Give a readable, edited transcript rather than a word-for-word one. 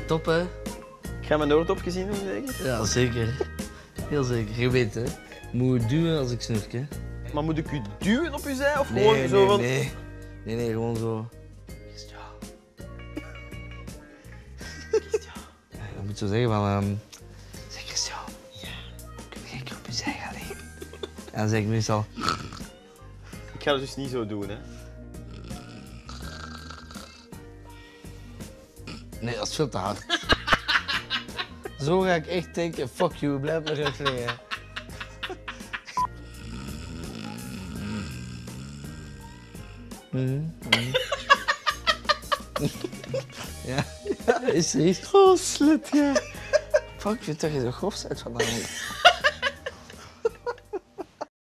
top hè? Ik ga mijn noordopje zien doen, zeker? Ja, zeker. Heel zeker. Je weet hè. Moet duwen als ik snurk hè. Maar moet ik u duwen op uw zij of Nee, gewoon nee, zo van... nee. Nee, gewoon zo. Christian. Ja, je moet zo zeggen van... Zeg Christian. Ja. Kun je een keer op je zij gaan liggen? En dan zeg ik meestal... Ik ga het dus niet zo doen, hè. Nee, dat is veel te hard. Zo ga ik echt denken, fuck you, blijf maar rug liggen. Ja, is er iets? Oh, slet, ja. Fuck, ik vind dat je zo grof bent vandaag.